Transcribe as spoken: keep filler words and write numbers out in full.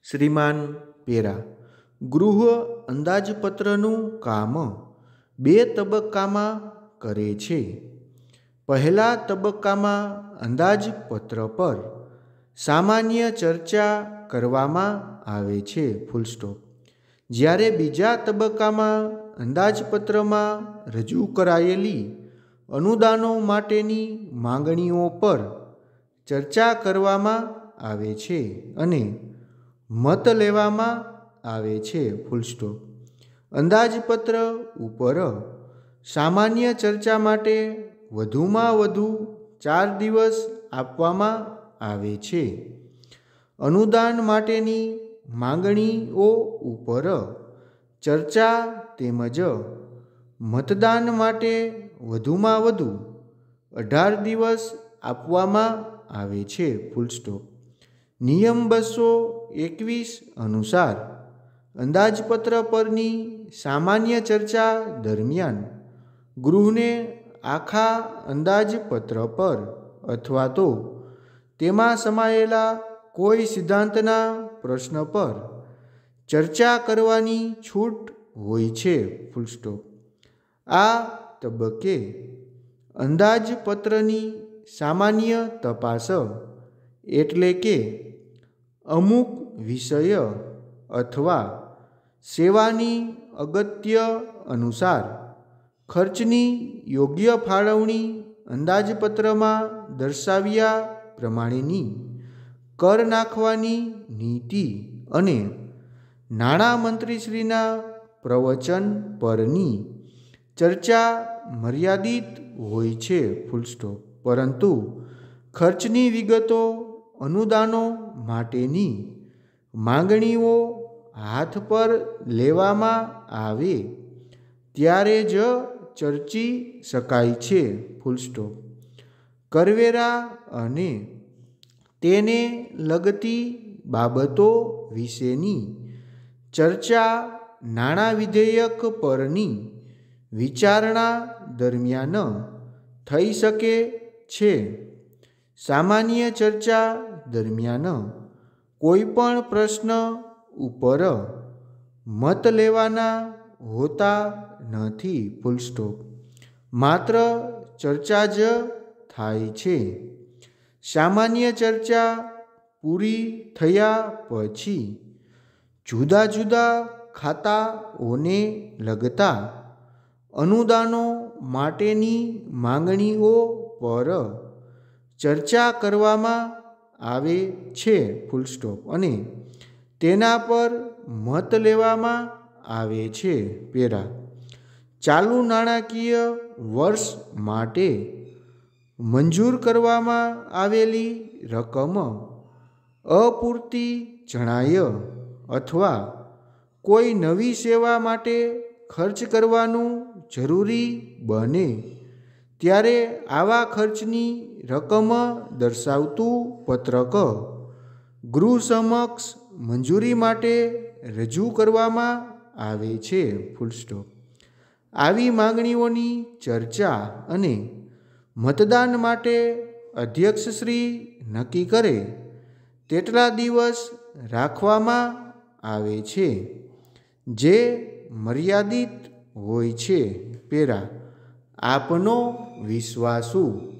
શ્રીમાન para ગૃહ અંદાજપત્રનું કામ બે તબક્કામાં કરે છે. પહેલા તબક્કામાં અંદાજપત્ર પર સામાન્ય ચર્ચા કરવામાં આવે છે ફૂલ સ્ટોપ. જ્યારે બીજા તબક્કામાં અંદાજપત્રમાં રજૂ કરાયેલી અનુદાનો માટેની માંગણીઓ પર ચર્ચા કરવામાં આવે છે અને મત લેવામાં આવે છે ફૂલ સ્ટોપ. અંદાજપત્ર ઉપર સામાન્ય ચર્ચા માટે વધુમાં વધુ ચાર દિવસ આપવામાં આવે છે. અનુદાન માટેની માંગણીઓ ઉપર ચર્ચા તેમજ મતદાન માટે વધુમાં વધુ અઢાર દિવસ આપવામાં આવે છે ફૂલ સ્ટોપ. નિયમ બસો એકવીસ અનુસાર અંદાજપત્ર પરની સામાન્ય ચર્ચા દરમિયાન ગૃહને આખા અંદાજપત્ર પર અથવા તો તેમાં સમાયેલા કોઈ સિદ્ધાંતના પ્રશ્ન પર ચર્ચા કરવાની છૂટ હોય છે ફૂલ સ્ટોપ. આ તબક્કે અંદાજપત્રની સામાન્ય તપાસ એટલે કે અમુક વિષય અથવા સેવાની અગત્ય અનુસાર ખર્ચની યોગ્ય ફાળવણી અંદાજપત્રમાં દર્શાવ્યા પ્રમાણેની કર નાખવાની નીતિ અને નાણામંત્રીશ્રીના પ્રવચન પરની ચર્ચા મર્યાદિત હોય છે ફૂલ સ્ટોપ. પરંતુ ખર્ચની વિગતો અનુદાનો માટેની માંગણીઓ હાથ પર લેવામાં આવે ત્યારે જ ચર્ચી શકાય છે ફૂલ સ્ટોપ. કરવેરા અને તેને લગતી બાબતો વિશેની ચર્ચા નાણાં વિધેયક પરની વિચારણા દરમિયાન થઈ શકે છે. સામાન્ય ચર્ચા દરમિયાન કોઈ પણ પ્રશ્ન ઉપર મત લેવાના હોતા નથી ફૂલ સ્ટોપ. માત્ર ચર્ચા જ થાય છે. સામાન્ય ચર્ચા પૂરી થયા પછી જુદા જુદા ખાતાઓને લગતા અનુદાનો માટેની માંગણીઓ પર ચર્ચા કરવામાં આવે છે ફૂલ સ્ટોપ અને તેના પર મત લેવામાં આવે છે. પેરા ચાલુ નાણાકીય વર્ષ માટે મંજૂર કરવામાં આવેલી રકમ અપૂરતી જણાય અથવા કોઈ નવી સેવા માટે ખર્ચ કરવાનું જરૂરી બને ત્યારે આવા ખર્ચની રકમ દર્શાવતું પત્રક ગૃહ સમક્ષ મંજૂરી માટે રજૂ કરવામાં આવે છે ફૂલ સ્ટોપ. આવી માંગણીઓની ચર્ચા અને મતદાન માટે અધ્યક્ષશ્રી નક્કી કરે તેટલા દિવસ રાખવામાં આવે છે જે મર્યાદિત હોય છે. પેરા આપનો વિશ્વાસુ